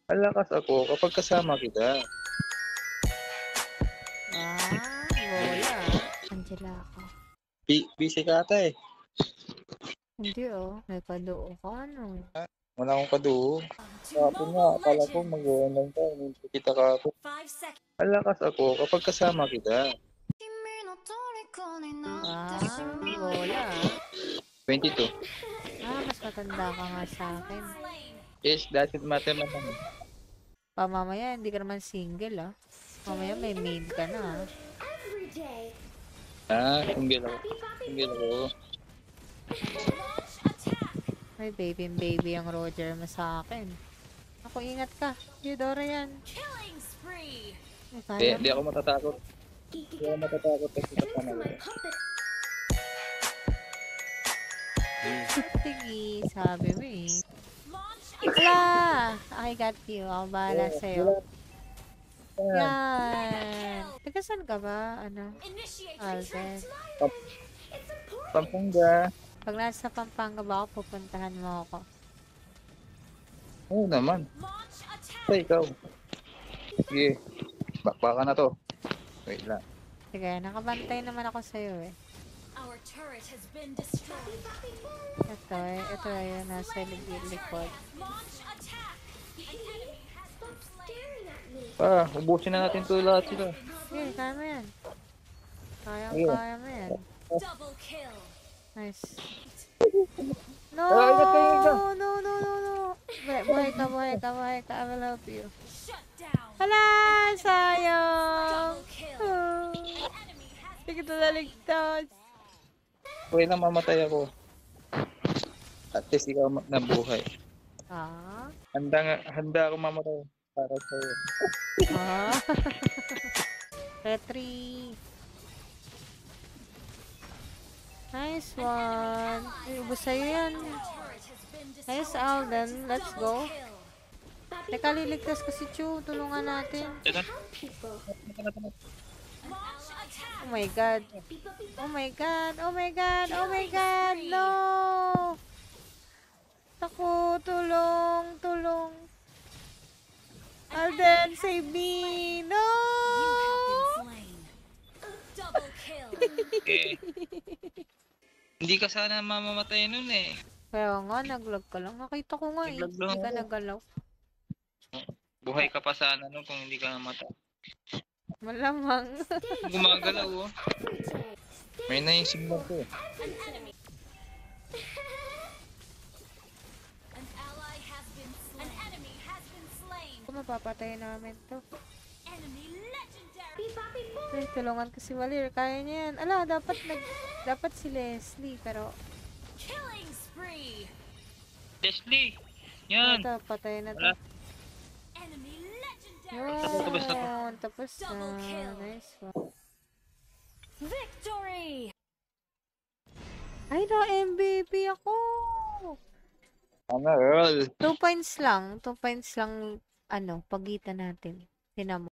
Malakas ako kapag kasama kita. Wala. Angela ako. Busy ka ata eh. Hindi may kadoo ka ano. Wala akong kaduo. Kapag nga, akala ko mag-online ka. Hindi kita ka ako. Malakas ako kapag kasama kita. Wala. 22. Mas matanda ka nga sa akin. Yes, doesn't matter naman. Mamaya, hindi ka naman single Mamaya may maid ka na Single ako. Single ako. May baby ang Roger mo sa akin. Ako, ingat ka. Eudora yan. Hindi ako matatakot. Hindi ako matatakot kasi kasama ko. Sige, sabi mo Ala! I got you. Ako bahala sa'yo. Yan. Taga saan ka ba? Alden. Pampanga. Pag nasa Pampanga ba ako, pupuntahan mo ako. Oo naman. Ikaw. Sige. Bakbaka na to. Wait lang. Sige, nakabantay naman ako sa'yo Ito yun, nasa likod. Ubusin na natin to lahat sila. Sige, kaya mo yan. Kaya mo yan. Nice. No! Buhay ka. I will help you. Hala! Sayang! Hindi kita naligtas. Okay lang, mamatay ako. At least ikaw nabuhay. Handa ako mamatay para sa'yo. Petri. Nice one. Ubus sa'yo yan. Nice, Alden. Let's go. Teka, liligtas ko si Chu. Tulungan natin. Oh my god. No! Ako, tulong. Alden, save me. No! Hindi ka sana mamamatay nun eh. Kaya nga, naglag ka lang. Nakita ko nga hindi ka nagalaw. Buhay ka pa sana nun kung hindi ka namatay. Malamang. Gumagalaw May naisip mo ko Kung mapapatay namin to. Ay, tulungan ko si Valir. Kaya niya yan. Ala, dapat si Leslie, pero... Leslie! Yan! Ito, patay na to. Yun! Tapos na. Nice one. Victory! Ay, MVP ako! Earl! 2 points lang. 2 points lang, pagitan natin. Tinamo.